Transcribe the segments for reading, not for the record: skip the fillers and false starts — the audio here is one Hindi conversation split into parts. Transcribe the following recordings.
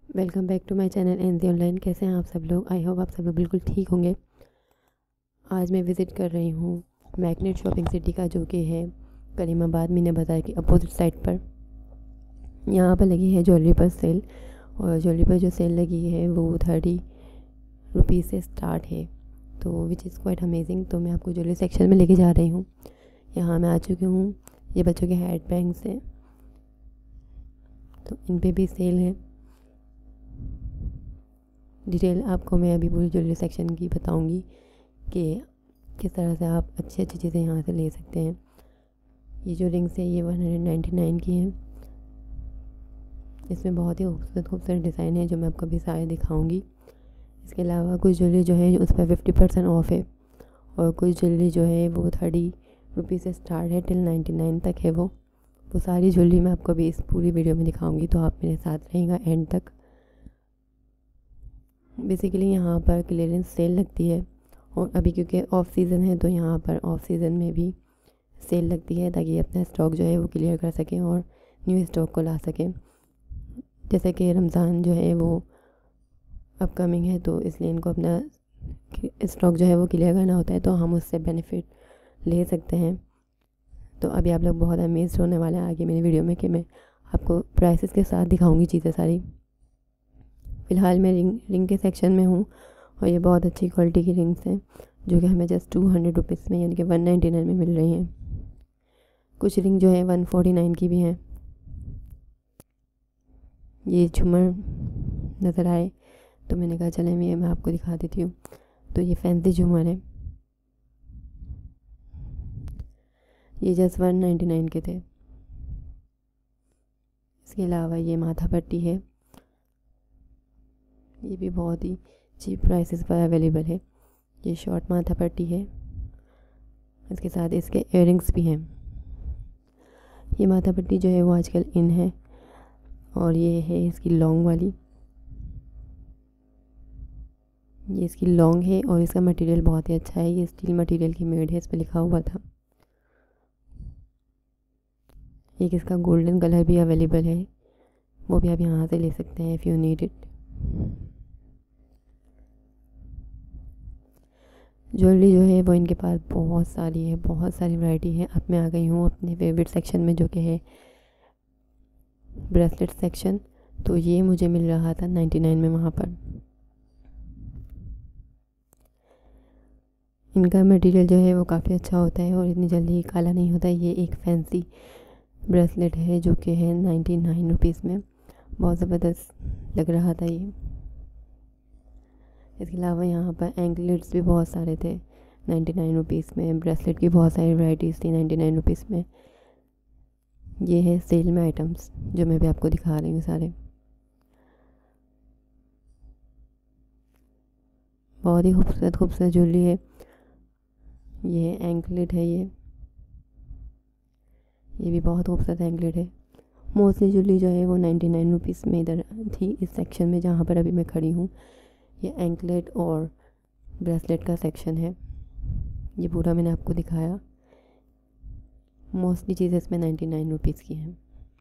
Welcome back to my channel NG online. कैसे हैं आप सब लोग? आई होप आप सब लोग बिल्कुल ठीक होंगे। आज मैं विज़िट कर रही हूँ मैग्नेट शॉपिंग सिटी का, जो कि है करीमाबाद मीना बाज़ार की अपोजिट साइड पर। यहाँ पर लगी है ज्वेलरी पर सेल, और ज्वेलरी पर जो सेल लगी है वो 30 रुपीज़ से स्टार्ट है, तो विच इज़ क्वाइट अमेजिंग। तो मैं आपको ज्वेलरी सेक्शन में लेके जा रही हूँ। यहाँ मैं आ चुकी हूँ। ये बच्चों के हेड बैंग्स हैं, तो इन पे भी सेल है। डिटेल आपको मैं अभी पूरी ज्वेलरी सेक्शन की बताऊंगी कि किस तरह से आप अच्छी अच्छी चीज़ें यहाँ से ले सकते हैं। ये जो रिंग्स है ये 199 की हैं। इसमें बहुत ही खूबसूरत खूबसूरत डिज़ाइन है जो मैं आपको अभी सारे दिखाऊंगी। इसके अलावा कुछ ज्वेलरी जो है उस पर 50% ऑफ है, और कुछ ज्वेलरी जो है वो 30 रुपीज़ से स्टार्ट है टिल 99 तक है। वो सारी ज्वेलरी मैं आपको अभी इस पूरी वीडियो में दिखाऊंगी, तो आप मेरे साथ रहेगा एंड तक। बेसिकली यहाँ पर क्लियरेंस सेल लगती है, और अभी क्योंकि ऑफ सीज़न है तो यहाँ पर ऑफ सीज़न में भी सेल लगती है, ताकि अपना स्टॉक जो है वो क्लियर कर सकें और न्यू स्टॉक को ला सकें। जैसे कि रमज़ान जो है वो अपकमिंग है, तो इसलिए इनको अपना स्टॉक जो है वो क्लियर करना होता है, तो हम उससे बेनिफिट ले सकते हैं। तो अभी आप लोग बहुत अमेज़्ड होने वाले हैं आगे मेरी वीडियो में कि मैं आपको प्राइसेस के साथ दिखाऊंगी चीज़ें सारी। फ़िलहाल मैं रिंग के सेक्शन में हूँ, और ये बहुत अच्छी क्वालिटी की रिंग्स हैं जो कि हमें जस्ट 200 रुपीज़ में यानी कि 199 में मिल रही हैं। कुछ रिंग जो है 149 की भी हैं। ये झूमर नज़र आए तो मैंने कहा चलें मैं आपको दिखा देती हूँ। तो ये फैंसी झूमर है, ये जस्ट 199 के थे। इसके अलावा ये माथा पट्टी है, ये भी बहुत ही चीप प्राइसेस पर अवेलेबल है। ये शॉर्ट माथा पट्टी है, इसके साथ इसके इयररिंग्स भी हैं। ये माथा पट्टी जो है वो आजकल इन है, और ये है इसकी लॉन्ग वाली। ये इसकी लॉन्ग है और इसका मटेरियल बहुत ही अच्छा है। ये स्टील मटेरियल की मेड है, इस पर लिखा हुआ था। एक इसका गोल्डन कलर भी अवेलेबल है, वो भी आप यहाँ से ले सकते हैं if you need it. Jewellery जो है वो इनके पास बहुत सारी है, बहुत सारी वैरायटी है। अब मैं आ गई हूँ अपने फेवरेट सेक्शन में, जो कि है ब्रेसलेट सेक्शन। तो ये मुझे मिल रहा था 99 में वहाँ पर। इनका मटेरियल जो है वो काफ़ी अच्छा होता है और इतनी जल्दी काला नहीं होता है। ये एक फैंसी ब्रेसलेट है जो कि है 99 रुपीज़ में। बहुत ज़बरदस्त लग रहा था ये। इसके अलावा यहाँ पर एंकलेट्स भी बहुत सारे थे 99 रुपीज़ में। ब्रेसलेट की बहुत सारी वैराइटीज़ थी 99 रुपीज़ में। ये है सेल में आइटम्स जो मैं भी आपको दिखा रही हूँ सारे। बहुत ही खूबसूरत खूबसूरत ज्वेलरी है। ये एंकलेट है, ये भी बहुत खूबसूरत एंकलेट है। मोस्टली ज्वेलरी जो है वो 99 रुपीज़ में इधर थी इस सेक्शन में जहाँ पर अभी मैं खड़ी हूँ। ये एंकलेट और ब्रेसलेट का सेक्शन है, ये पूरा मैंने आपको दिखाया। मोस्टली चीज़ें इसमें 99 रुपीज़ की हैं।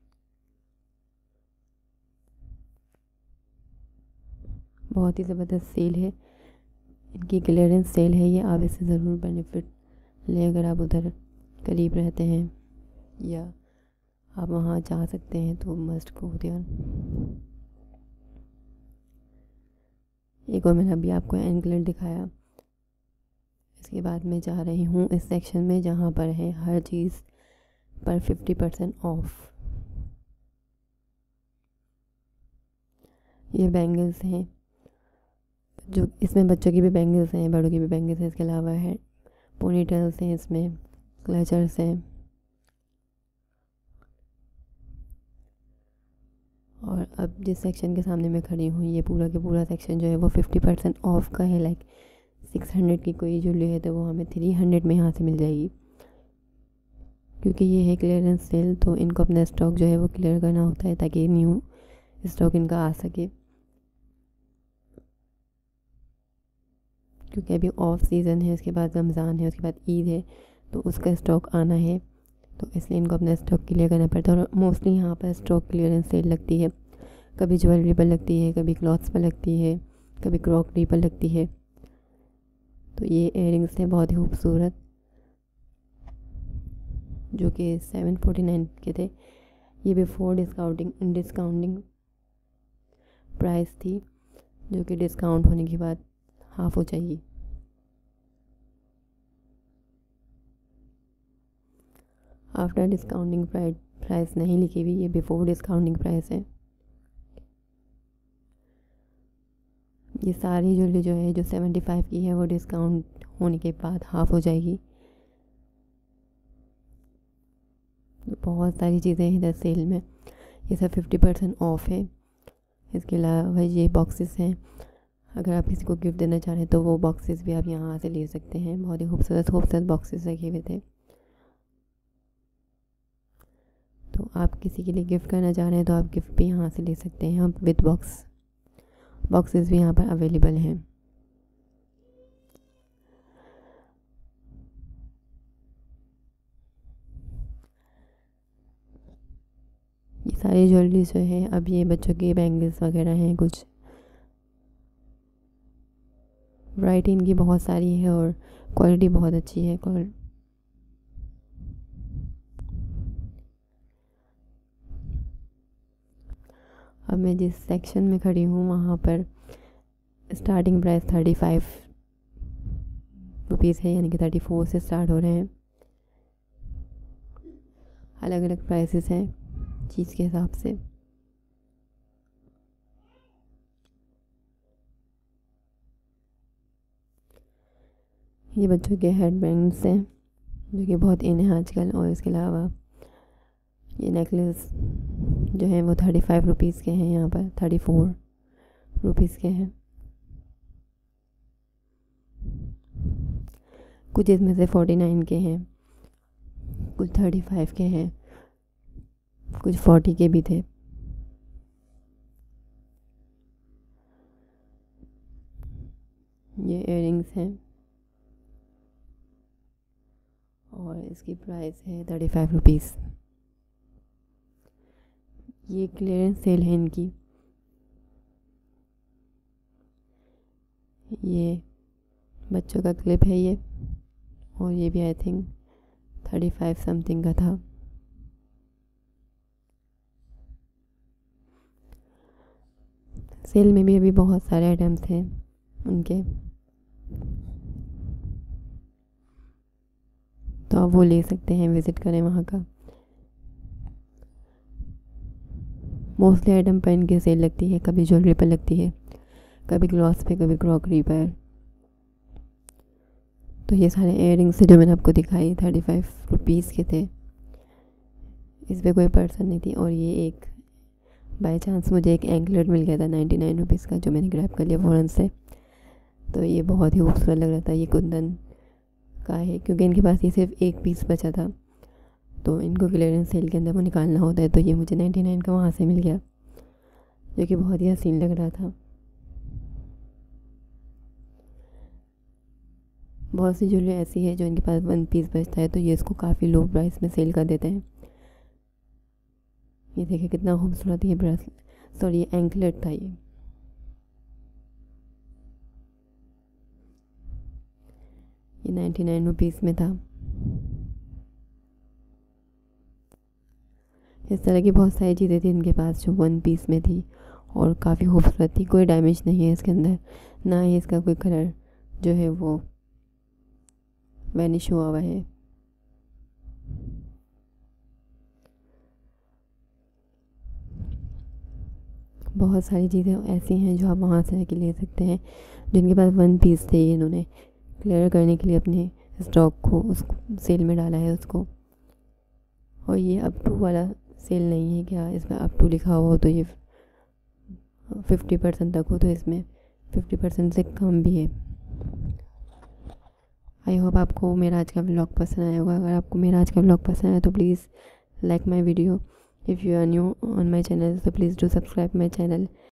बहुत ही ज़बरदस्त सेल है, इनकी क्लियरेंस सेल है। ये आप इससे ज़रूर बेनिफिट लें अगर आप उधर करीब रहते हैं या आप वहाँ जा सकते हैं, तो मस्ट गो देयर। एक और मैंने अभी आपको एंकलेट दिखाया। इसके बाद मैं जा रही हूँ इस सेक्शन में जहाँ पर है हर चीज़ पर 50% ऑफ। ये बैंगल्स हैं, जो इसमें बच्चों की भी बैंगल्स हैं, बड़ों की भी बैंगल्स हैं। इसके अलावा है पोनीटेल्स हैं, इसमें क्लचर्स हैं, और अब जिस सेक्शन के सामने मैं खड़ी हूँ ये पूरा के पूरा सेक्शन जो है वो 50% ऑफ का है। लाइक 600 की कोई ज्वेलरी है तो वो हमें 300 में यहाँ से मिल जाएगी। क्योंकि ये है क्लियरेंस सेल, तो इनको अपना स्टॉक जो है वो क्लियर करना होता है ताकि न्यू स्टॉक इनका आ सके। क्योंकि अभी ऑफ सीज़न है, उसके बाद रमज़ान है, उसके बाद ईद है, तो उसका स्टॉक आना है, तो इसलिए इनको अपना स्टॉक क्लियर करना पड़ता है। और मोस्टली यहाँ पर स्टॉक क्लियरेंस सेल लगती है कभी ज्वेलरी पर लगती है, कभी क्लॉथ्स पर लगती है, कभी क्रॉकरी पर लगती है। तो ये इयररिंग्स थे बहुत ही खूबसूरत, जो कि 749 के थे। ये बिफोर डिस्काउंटिंग प्राइस थी, जो कि डिस्काउंट होने के बाद हाफ़ हो जाएगी। आफ्टर डिस्काउंटिंग प्राइस नहीं लिखी हुई, ये बिफोर डिस्काउंटिंग प्राइस है। ये सारी ज्वेलरी जो है जो 75 की है वो डिस्काउंट होने के बाद हाफ़ हो जाएगी। बहुत सारी चीज़ें हैं इधर सेल में, ये सब 50% ऑफ है। इसके अलावा ये बॉक्सेस हैं, अगर आप किसी को गिफ्ट देना चाह रहे हैं तो वो बॉक्सेस भी आप यहाँ से ले सकते हैं। बहुत ही खूबसूरत बॉक्सेस रखे हुए थे। तो आप किसी के लिए गिफ्ट करना चाह रहे हैं तो आप गिफ्ट भी यहाँ से ले सकते हैं, आप विद बॉक्सेस भी यहाँ पर अवेलेबल हैं। ये सारी ज्वेलरी जो है, अब ये बच्चों के बैंगल्स वगैरह हैं, कुछ वैरायटी इनकी बहुत सारी है और क्वालिटी बहुत अच्छी है। अब मैं जिस सेक्शन में खड़ी हूँ वहाँ पर स्टार्टिंग प्राइस 35 रुपीज़ है, यानी कि 34 से स्टार्ट हो रहे हैं। अलग अलग प्राइसेस हैं चीज़ के हिसाब से। ये बच्चों के हेड बैंड्स हैं जो कि बहुत इन है आजकल। और इसके अलावा ये नेकलेस जो है वो 35 रुपीज़ के हैं, यहाँ पर 34 रुपीज़ के हैं। कुछ इसमें से 49 के हैं, कुछ 35 के हैं, कुछ 40 के भी थे। ये इयररिंग्स हैं और इसकी प्राइस है 35 रुपीज़। ये क्लियरेंस सेल है इनकी। ये बच्चों का क्लिप है ये, और ये भी आई थिंक 35 समथिंग का था। सेल में भी अभी बहुत सारे आइटम्स हैं उनके, तो आप वो ले सकते हैं, विज़िट करें वहाँ का। मोस्टली आइटम पर इनकी सेल लगती है, कभी ज्वेलरी पर लगती है, कभी ग्लॉस पे, कभी क्रॉकरी पर। तो ये सारे इयररिंग्स जो मैंने आपको दिखाई 35 रुपीज़ के थे, इस पर कोई पर्सन नहीं थी। और ये एक बाय चांस मुझे एक एंकलेट मिल गया था 99 रुपीज़ का, जो मैंने ग्रैब कर लिया फ़ौरन से। तो ये बहुत ही खूबसूरत लग रहा था। ये कुंदन का है, क्योंकि इनके पास ये सिर्फ एक पीस बचा था, तो इनको क्लियरेंस सेल के अंदर वो निकालना होता है। तो ये मुझे 99 का वहाँ से मिल गया, जो कि बहुत ही हसीन लग रहा था। बहुत सी ज्वेलरी ऐसी है जो इनके पास 1 पीस बचता है, तो ये इसको काफ़ी लो प्राइस में सेल कर देते हैं। ये देखिए कितना खूबसूरत ये ब्रेसलेट, सॉरी ये एंकलेट था। ये 99 रुपीज़ में था। इस तरह की बहुत सारी चीज़ें थी इनके पास जो 1 पीस में थी और काफ़ी खूबसूरत थी। कोई डैमेज नहीं है इसके अंदर, ना ही इसका कोई कलर जो है वो वैनिश हुआ है। बहुत सारी चीज़ें ऐसी हैं जो आप वहाँ से आके ले सकते हैं। जिनके पास 1 पीस थे, इन्होंने क्लियर करने के लिए अपने स्टॉक को उस सेल में डाला है उसको। और ये अप टू वाला सेल नहीं है, क्या इसमें अप टू लिखा हुआ हो तो ये 50% तक हो, तो इसमें 50% से कम भी है। आई होप आपको मेरा आज का व्लॉग पसंद आया होगा। अगर आपको मेरा आज का व्लॉग पसंद आया तो please like my video. If you are new on my channel तो please do subscribe my channel.